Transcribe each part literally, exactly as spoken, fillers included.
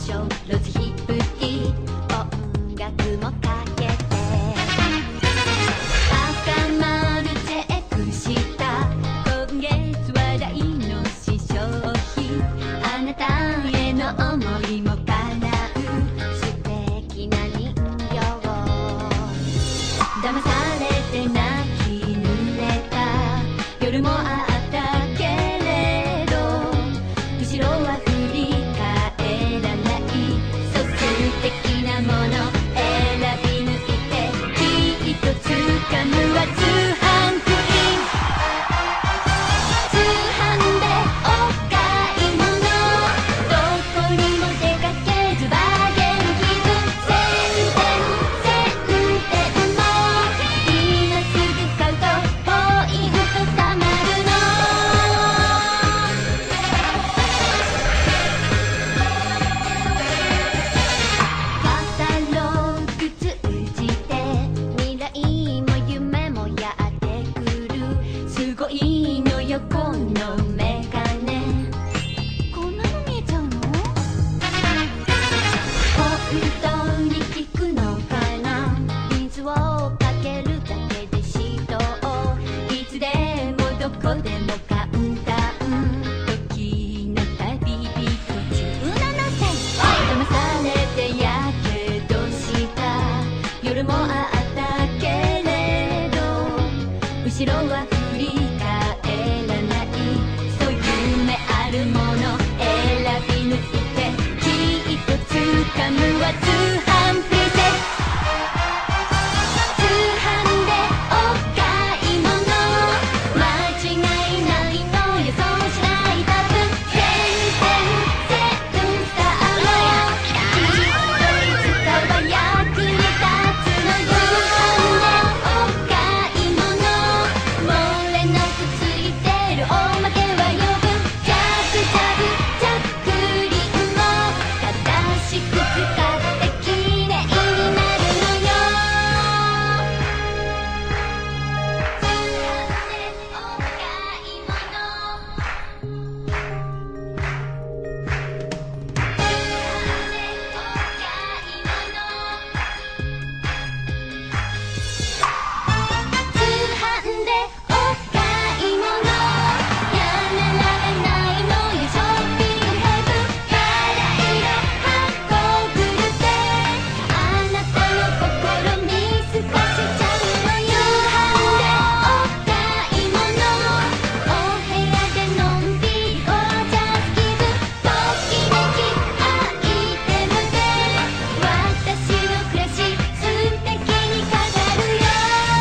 しょう。ロズヒップティ音楽もかけて赤丸チェックした。今月話題の試商品、あなたへの思いも叶う素敵な人形。騙されて泣き濡れた夜もあったけれど、後ろは振り返らない。そう素敵なもの選び抜いて、きっと掴むは通販クイーン。通販でお買い物、どこにも出かけずバーゲン気分。せんてんせんてんも今すぐ買うとポイントたまるの。カタログ通じて未来も夢もやってくる。すごいのよこのメガネ。こんなの見えちゃうの？本当に効くのかな。水をかけるだけで人をいつでもどこでもカウンター。時の旅人じゅうななさい。騙されてやけどした夜もあったけれど、後ろは振り返らない。そう夢あるもの選び抜いて、きっと掴むは通販プリセス。通販でお買い物、間違いないのよそうしない多分。せんてんせんスターもきっといつかは役に立つの。通販でお買い物、漏れなくついてるおまけは余分。ジャブジャブジャックリンも正しく使ってきれいになるのよ。通販でお買い物、通販でお買い物、通販でお買い物、やめられないのよショッピングヘブン。バラ色箱ぐるであなたの心見透かしちゃうのよ。通販でお買い物、お部屋でのんびりゴージャス気分。ときめきアイテムで私の暮らし素敵に飾るよ。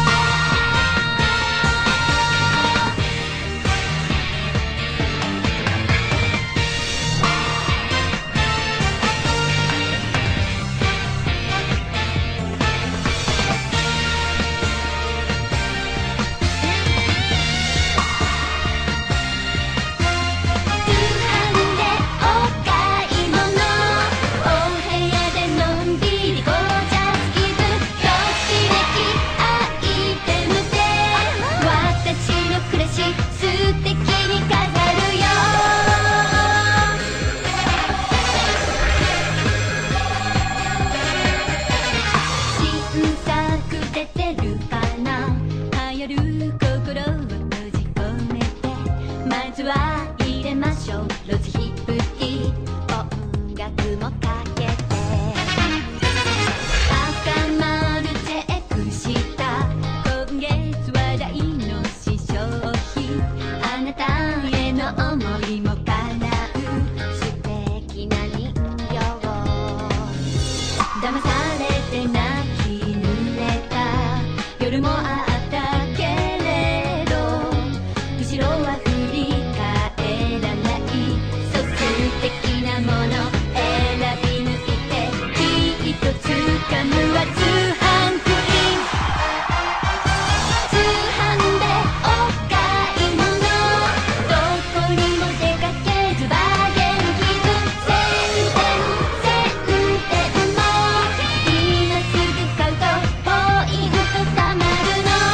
通販でお買い物、お部屋でのんびりゴージャス気分。ときめきアイテムで私の暮らし素敵に飾るよ。新作出てるかな。流行る心を閉じ込めて、まずは入れましょう。ロズヒップティ音楽もかけて赤丸チェックした。今月話題の試商品、あなたへの思いも叶う素敵な人形。騙されて泣き濡れた夜もあったけれど、後ろは振り返らない。そう素敵なもの選び抜いて、きっと掴むは通販クイーン。通販でお買い物、どこにも出かけずバーゲン気分。せんてんせんてんも今すぐ買うとポイントたまるの。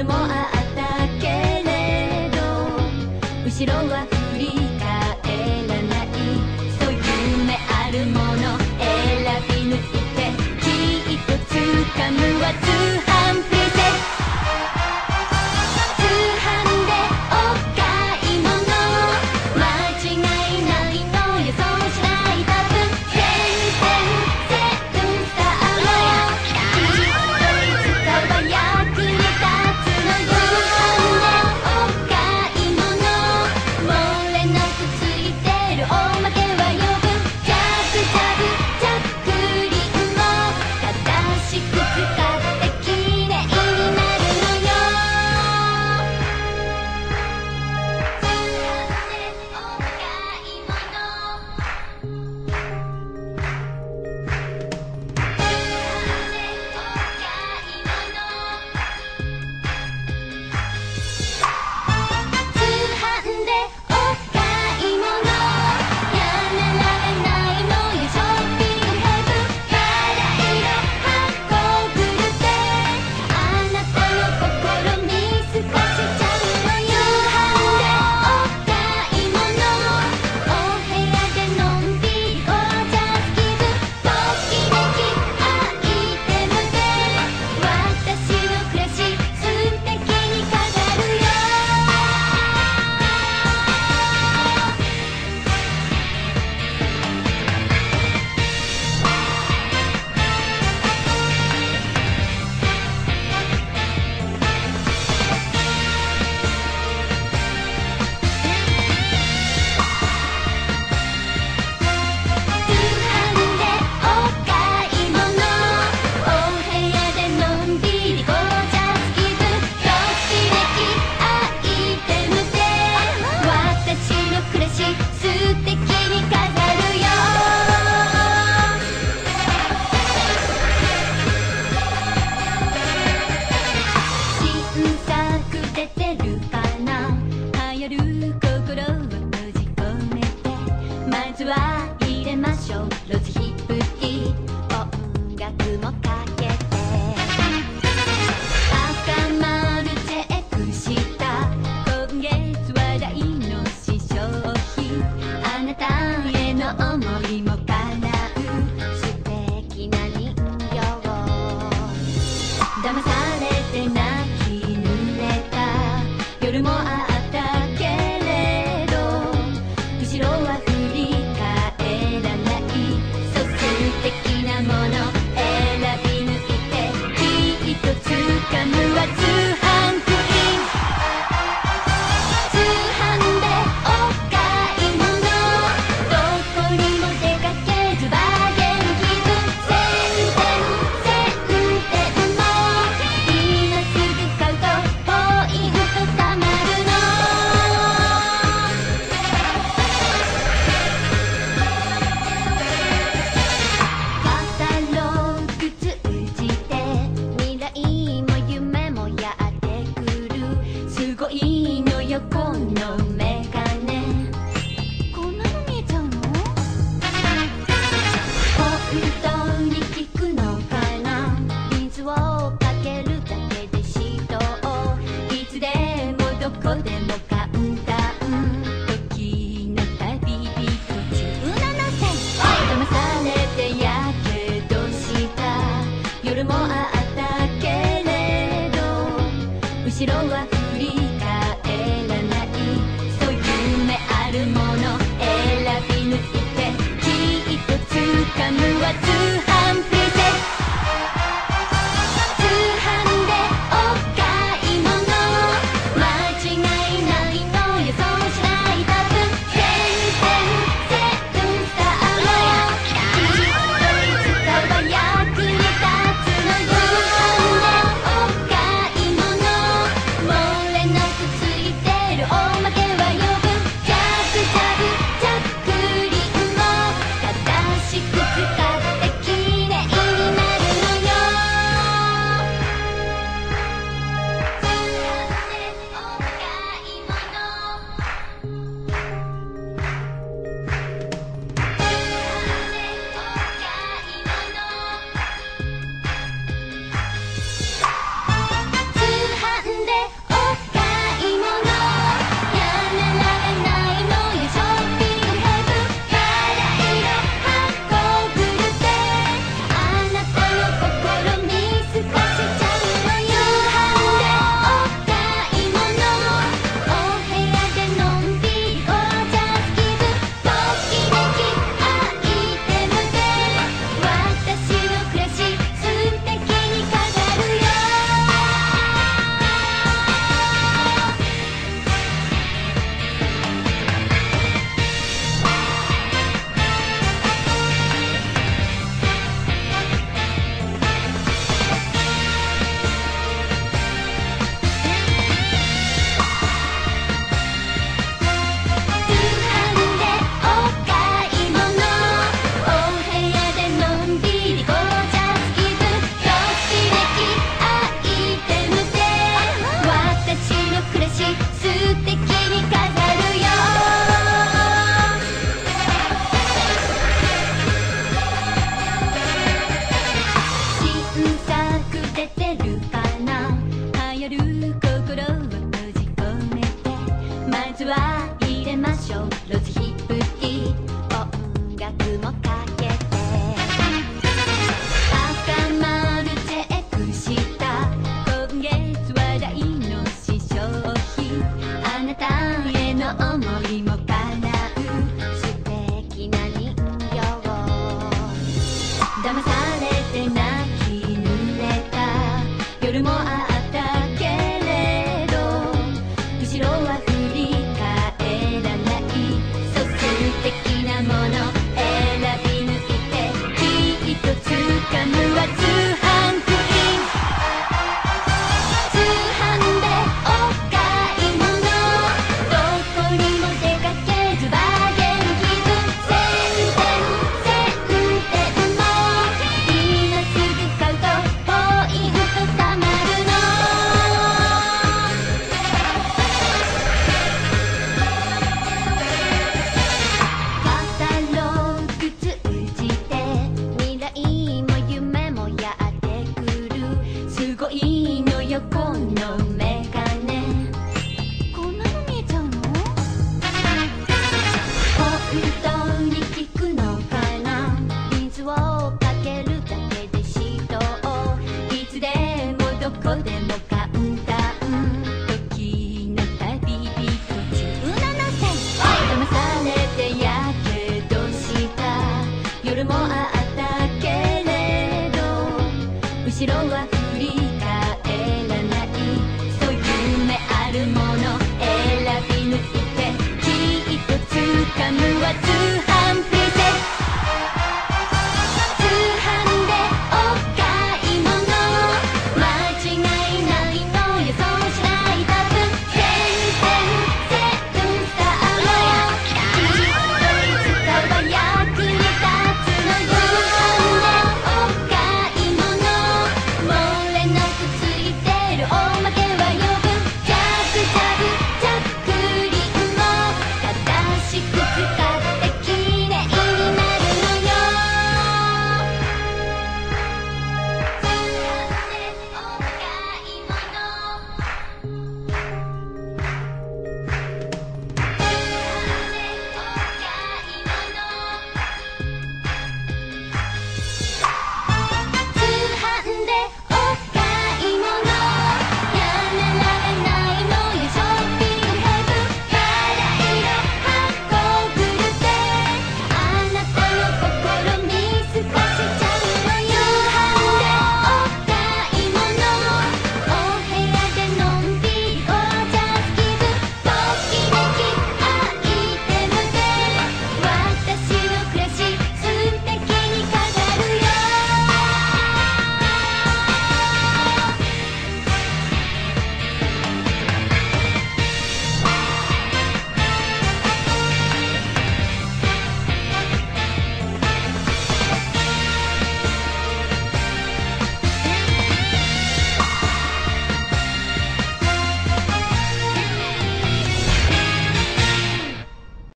夜もあったけれど後ろは振り返らないそういう夢あるもの選び抜いてきっと掴むは通販プリセス通販でお買い物間違いないの予想しない多分全然全然さあもきっといつかは役に立つの通販でお買い物漏れなくついてるおまけは余分ジャブジャブジャックリンも正しく使ってきれいになるのよ通販でお買い物通販でお買い物通販でお買い物やめられないのよショッピングヘブンバラ色箱ぐるであなたの心見透かしちゃうのよ通販でお買い物お部屋でのんびりゴージャス気分ときめきアイテムで私の暮らし素敵に飾るよ通販でお買い物お部屋でのんびりゴージャス気分ときめきアイテムで私の暮らし素敵に飾るよ新作出てるかな流行る心を閉じ込めてまずは入れましょうロズヒップティー音楽もかけて赤丸チェックした今月話題の試商品あなたへの思いも叶う素敵な人形騙されて泣き濡れた夜もあったけれど後ろは振り返らないそう素敵なもの選び抜いてきっと掴むは通販クイーン通販でお買い物どこにも出かけずバーゲン気分宣伝宣伝も今すぐ買うとポイントたまるのカタログ通じて未来も夢もやってくるすごいのよこのメガネこんなの見えちゃうの本当に効くのかな水をかけるだけで人をいつでもどこでもカウンター時の旅人じゅうななさい騙されてやけどした夜もあったけれど後ろは振り